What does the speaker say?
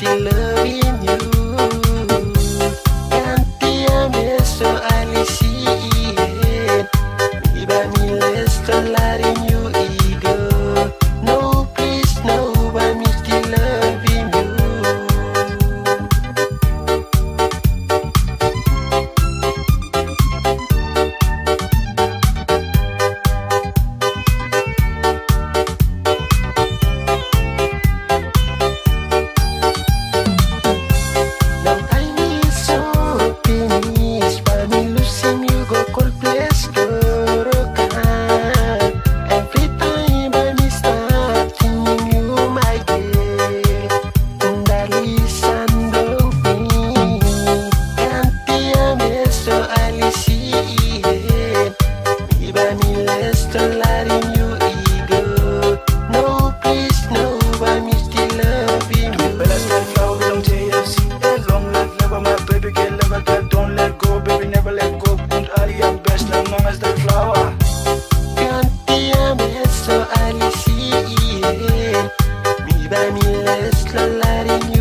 still loving you. Ganti Ambes so Alicean. Me by me less to letting you ego. No please no, but me still loving you. Now time is so finished, but me losing you go cold place digunakan. Every time I me start thinking you my girl, and Alicean don't me. Ganti Ambes so Alicean. Me by me less to letting you ego. No please no, but me still loving you. Bella style flower, we don't JFC. And long life, never my baby girl, never girl, don't let go, baby, never let go. And Ambes, long long as the flower. Ganti Ambes so Alicean. Me by me less to letting you